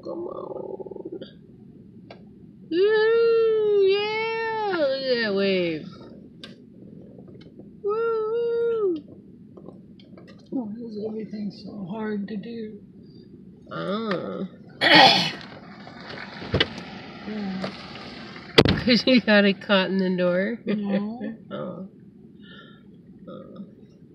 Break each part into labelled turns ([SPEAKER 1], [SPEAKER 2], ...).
[SPEAKER 1] come on. Woo, yeah! Look at that wave. Woo!
[SPEAKER 2] Why is everything so hard to do?
[SPEAKER 1] Oh.
[SPEAKER 2] Yeah.
[SPEAKER 1] Because you got it caught in the door?
[SPEAKER 2] No.
[SPEAKER 1] Oh. Oh.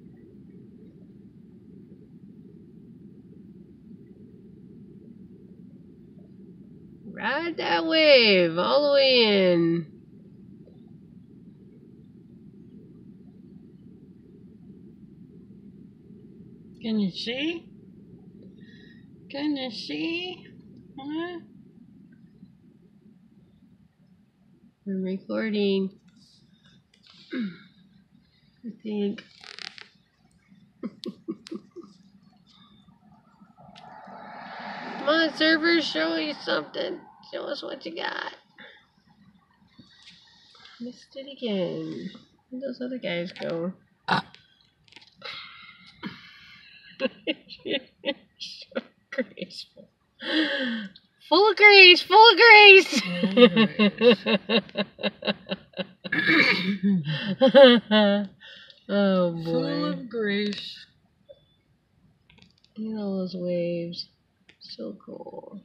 [SPEAKER 1] Ride that wave all the way in.
[SPEAKER 2] Can you see? Can you see? Huh?
[SPEAKER 1] I'm recording. I think. Come on, server, show you something. Show us what you got. Missed it again. Where'd those other guys go? So graceful. Full of grace, full of grace. Oh boy.
[SPEAKER 2] Full of grace.
[SPEAKER 1] Look at all those waves. So cool.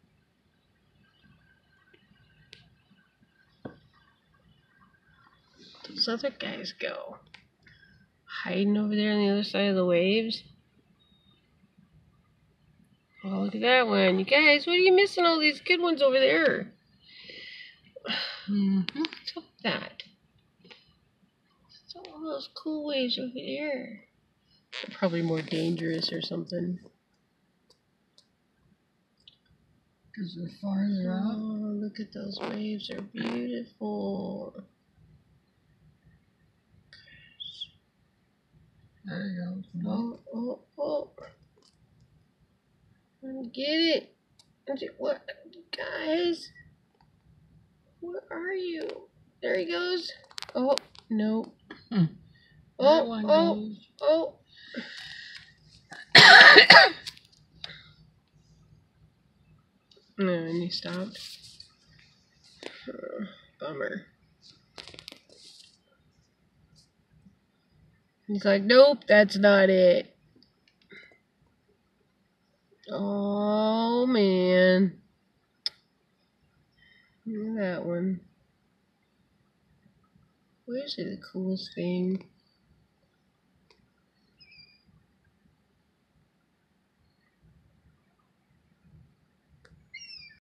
[SPEAKER 1] Those other guys go. Hiding over there on the other side of the waves. Oh, look at that one. You guys, what are you missing all these good ones over there? What's up with that? What's up with all those cool waves over there? They're probably more dangerous or something.
[SPEAKER 2] Because they're farther out.
[SPEAKER 1] Oh, look at those waves. They're beautiful.
[SPEAKER 2] There you go.
[SPEAKER 1] Oh, oh, oh. Get it. What? Guys? Where are you? There he goes. Oh, no.
[SPEAKER 2] Hmm.
[SPEAKER 1] Oh, oh, oh. No, and he stopped. Bummer. He's like, nope, that's not it. Oh, man. Look at that one. Where's the coolest thing?